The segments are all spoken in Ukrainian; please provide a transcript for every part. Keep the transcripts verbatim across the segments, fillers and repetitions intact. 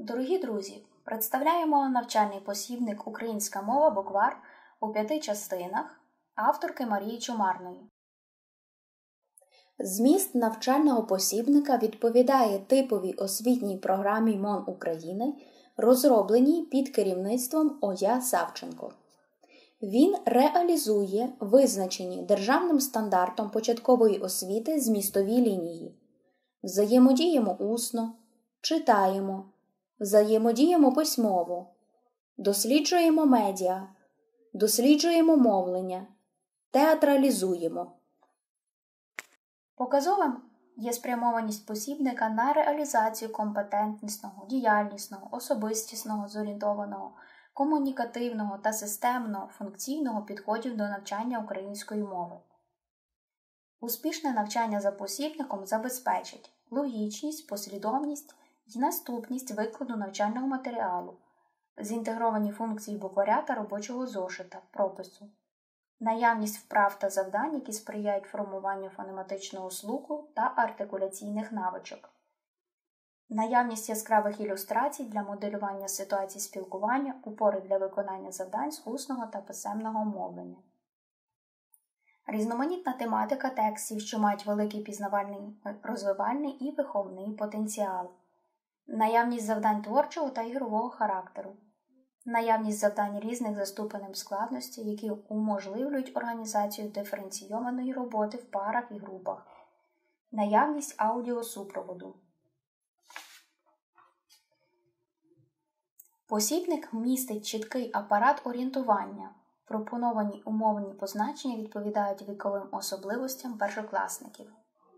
Дорогі друзі, представляємо навчальний посібник «Українська мова. Буквар» у п'яти частинах авторки Марії Чумарної. Зміст навчального посібника відповідає типовій освітній програмі МОН України, розробленій під керівництвом О Я Савченко. Він реалізує визначені державним стандартом початкової освіти змістові лінії. Взаємодіємо усно, читаємо, взаємодіємо письмово, досліджуємо медіа, досліджуємо мовлення, театралізуємо. Показовим є спрямованість посібника на реалізацію компетентнісного, діяльнісного, особистісного, зорієнтованого, комунікативного та системного функційного підходів до навчання української мови. Успішне навчання за посібником забезпечить логічність, послідовність і наступність викладу навчального матеріалу, зінтегровані функції букваря та робочого зошита, пропису, наявність вправ та завдань, які сприяють формуванню фонематичного слуху та артикуляційних навичок, наявність яскравих ілюстрацій для моделювання ситуацій спілкування, упори для виконання завдань з усного та писемного мовлення. Різноманітна тематика текстів, що мають великий пізнавальний, розвивальний і виховний потенціал, наявність завдань творчого та ігрового характеру, наявність завдань різних за ступенем складності, які уможливлюють організацію диференційованої роботи в парах і групах, наявність аудіосупроводу. Посібник містить чіткий апарат орієнтування. Пропоновані умовні позначення відповідають віковим особливостям першокласників.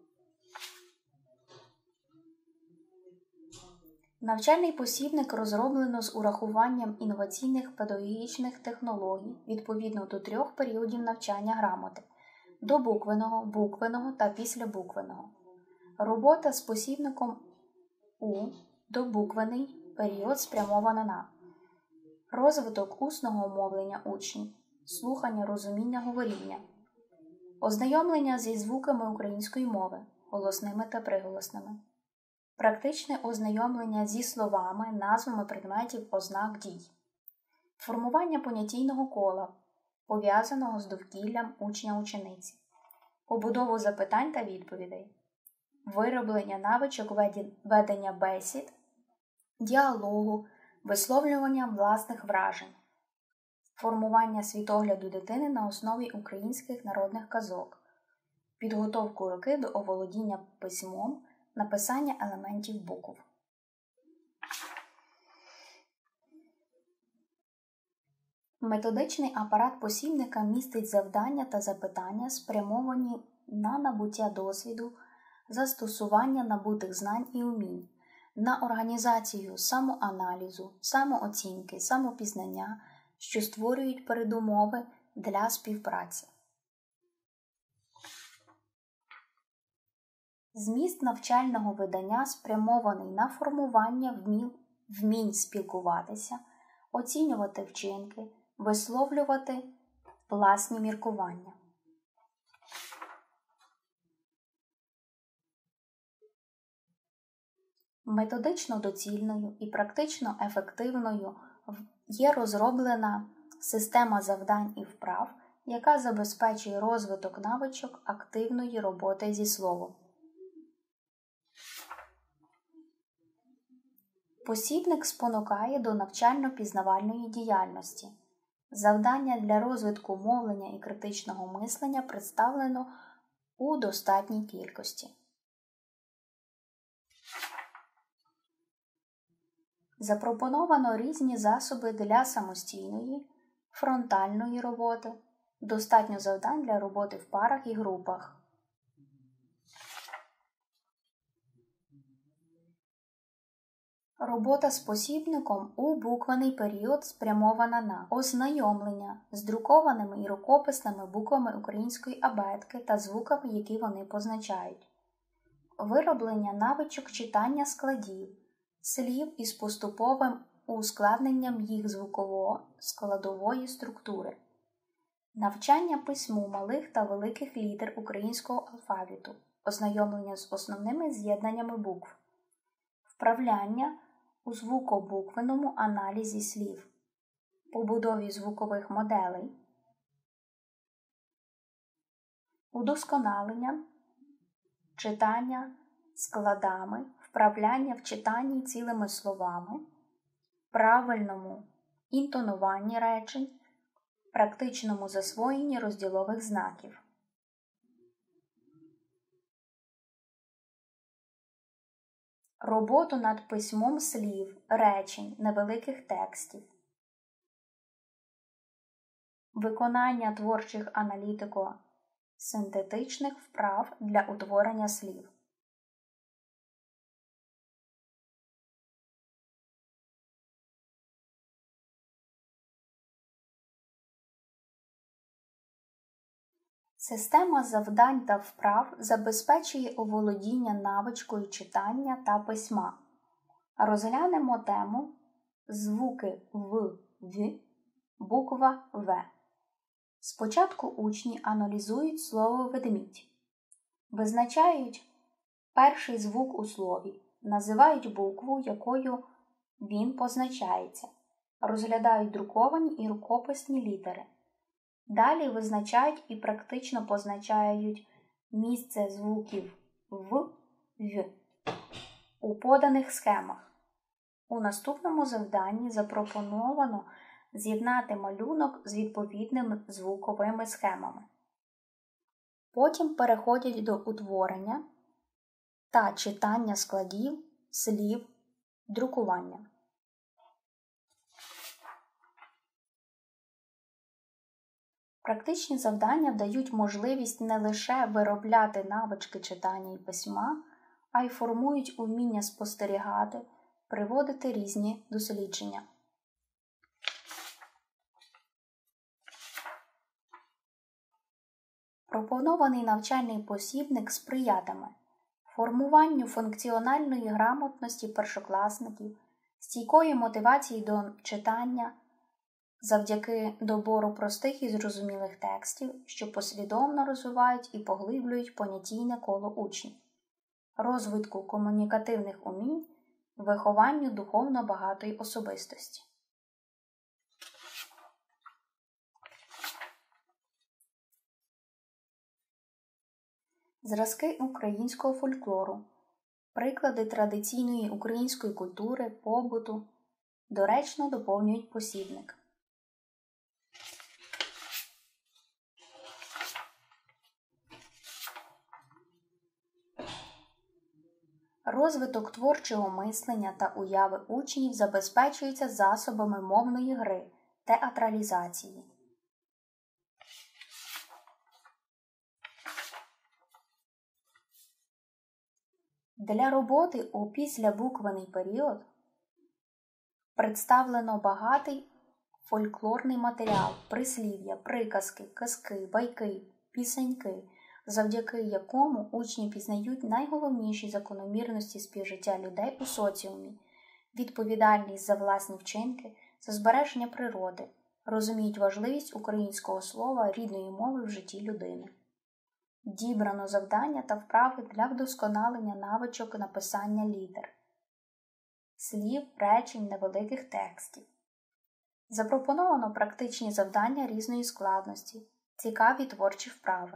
Навчальний посібник розроблено з урахуванням інноваційних педагогічних технологій відповідно до трьох періодів навчання грамоти – добуквеного, буквеного та післябуквеного. Робота з посібником у добуквений період спрямована на розвиток усного мовлення учнів, слухання, розуміння, говоріння, ознайомлення зі звуками української мови, голосними та приголосними, практичне ознайомлення зі словами, назвами предметів, ознак дій, формування понятійного кола, пов'язаного з довкіллям учня-учениці, побудову запитань та відповідей, вироблення навичок ведення бесід, діалогу, висловлювання власних вражень, формування світогляду дитини на основі українських народних казок, підготовку руки до оволодіння письмом, написання елементів букв. Методичний апарат посібника містить завдання та запитання, спрямовані на набуття досвіду, застосування набутих знань і умінь, на організацію самоаналізу, самооцінки, самопізнання, що створюють передумови для співпраці. Зміст навчального видання спрямований на формування вмінь, вмінь спілкуватися, оцінювати вчинки, висловлювати власні міркування. Методично доцільною і практично ефективною є розроблена система завдань і вправ, яка забезпечує розвиток навичок активної роботи зі словом. Посібник спонукає до навчально-пізнавальної діяльності. Завдання для розвитку мовлення і критичного мислення представлено у достатній кількості. Запропоновано різні засоби для самостійної, фронтальної роботи, достатньо завдань для роботи в парах і групах. Робота з посібником у буквений період спрямована на ознайомлення з друкованими і рукописними буквами української абетки та звуками, які вони позначають, вироблення навичок читання складів, слів із поступовим ускладненням їх звуково-складової структури, навчання письму малих та великих літер українського алфавіту, ознайомлення з основними з'єднаннями букв, вправляння у звукобуквенному аналізі слів, побудові звукових моделей, удосконалення, читання складами, вправляння в читанні цілими словами, правильному інтонуванні речень, практичному засвоєнні розділових знаків. Роботу над письмом слів, речень, невеликих текстів. Виконання творчих аналітико-синтетичних вправ для утворення слів. Система завдань та вправ забезпечує оволодіння навичкою читання та письма. Розглянемо тему звуки В, В, буква В. Спочатку учні аналізують слово «ведмідь». Визначають перший звук у слові, називають букву, якою він позначається, розглядають друковані і рукописні літери. Далі визначають і практично позначають місце звуків В, В у поданих схемах. У наступному завданні запропоновано з'єднати малюнок з відповідними звуковими схемами. Потім переходять до утворення та читання складів, слів, друкування. Практичні завдання дають можливість не лише виробляти навички читання і письма, а й формують уміння спостерігати, приводити різні дослідження. Пропонований навчальний посібник сприятиме формуванню функціональної грамотності першокласників, стійкої мотивації до читання, завдяки добору простих і зрозумілих текстів, що послідовно розвивають і поглиблюють понятійне коло учнів, розвитку комунікативних умінь, вихованню духовно багатої особистості. Зразки українського фольклору, приклади традиційної української культури, побуту доречно доповнюють посібник. Розвиток творчого мислення та уяви учнів забезпечується засобами мовної гри, театралізації. Для роботи у післябуквений період представлено багатий фольклорний матеріал, прислів'я, приказки, казки, байки, пісеньки, завдяки якому учні пізнають найголовніші закономірності співжиття людей у соціумі, відповідальність за власні вчинки, за збереження природи, розуміють важливість українського слова, рідної мови в житті людини. Дібрано завдання та вправи для вдосконалення навичок написання літер, слів, речень, невеликих текстів. Запропоновано практичні завдання різної складності, цікаві творчі вправи.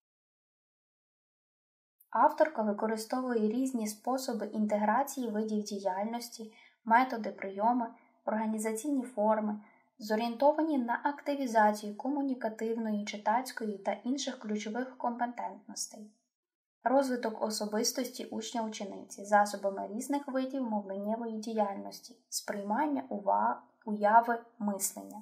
Авторка використовує різні способи інтеграції видів діяльності, методи, прийоми, організаційні форми, зорієнтовані на активізацію комунікативної, читацької та інших ключових компетентностей, розвиток особистості учня-учениці засобами різних видів мовленнєвої діяльності, сприймання, уваги, уяви, мислення.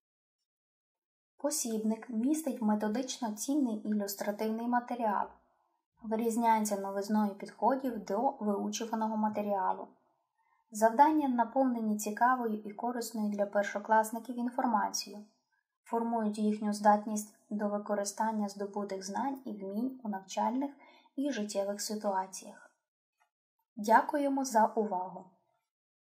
Посібник містить методично цінний ілюстративний матеріал, вирізняється новизною підходів до виучуваного матеріалу. Завдання наповнені цікавою і корисною для першокласників інформацією, формують їхню здатність до використання здобутих знань і вмінь у навчальних і життєвих ситуаціях. Дякуємо за увагу!